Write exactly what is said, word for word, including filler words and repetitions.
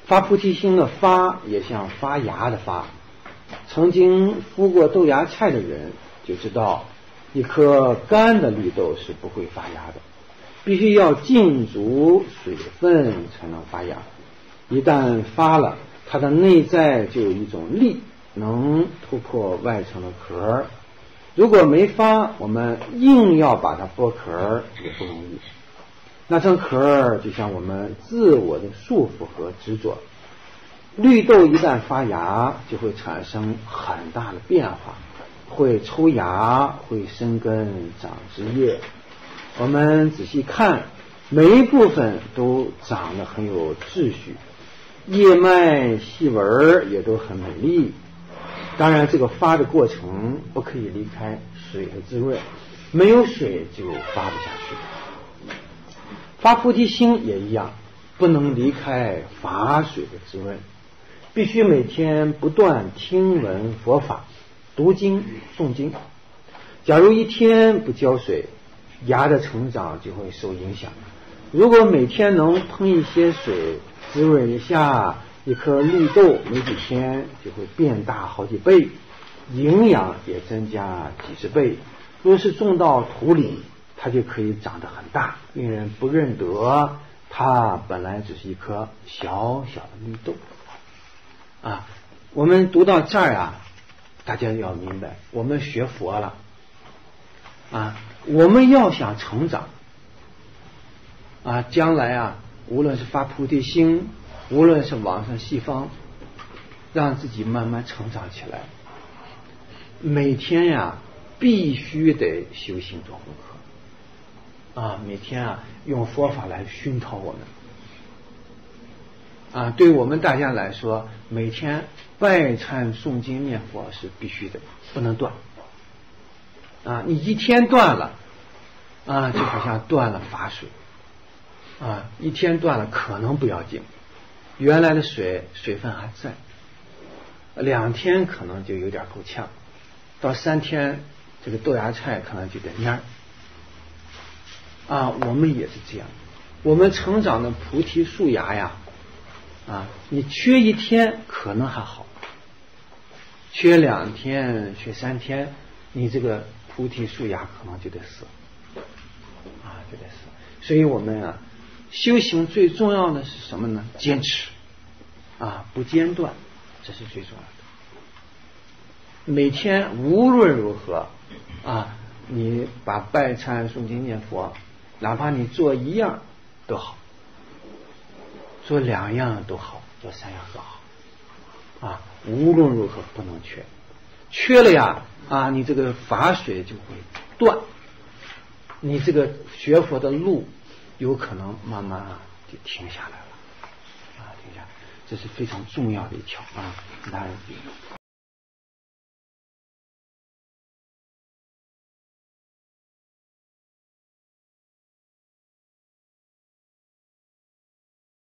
发菩提心的发也像发芽的发，曾经敷过豆芽菜的人就知道，一颗干的绿豆是不会发芽的，必须要浸足水分才能发芽。一旦发了，它的内在就有一种力能突破外层的壳，如果没发，我们硬要把它剥壳也不容易。那层壳就像我们自我的束缚和执着。绿豆一旦发芽，就会产生很大的变化，会抽芽，会生根长枝叶。我们仔细看，每一部分都长得很有秩序，叶脉细纹也都很美丽。当然这个发的过程不可以离开水的滋润，没有水就发不下去。发菩提心也一样，不能离开法水的滋润，必须每天不断听闻佛法，读经诵经。假如一天不浇水，芽的成长就会受影响。如果每天能喷一些水滋润一下，一颗绿豆没几天就会变大好几倍，营养也增加几十倍。若是种到土里，它就可以长得很大，令人不认得它本来只是一颗小小的绿豆啊。我们读到这儿啊，大家要明白，我们学佛了啊，我们要想成长啊，将来啊，无论是发菩提心，无论是往上西方，让自己慢慢成长起来，每天呀必须得修行做功课啊，每天啊用佛法来熏陶我们啊。对我们大家来说，每天拜忏诵经念佛是必须的，不能断啊。你一天断了啊，就好像断了法水啊，一天断了可能不要紧，原来的水水分还在，两天可能就有点够呛，到三天这个豆芽菜可能就得蔫儿啊。我们也是这样，我们成长的菩提树芽呀啊，你缺一天可能还好，缺两天缺三天，你这个菩提树芽可能就得死啊，就得死。所以我们啊修行最重要的是什么呢？坚持啊，不间断，这是最重要的。每天无论如何啊，你把拜忏诵经念佛，哪怕你做一样都好，做两样都好，做三样都好啊，无论如何不能缺，缺了呀啊，你这个法水就会断，你这个学佛的路有可能慢慢啊就停下来了啊，停下来，这是非常重要的一条啊，大家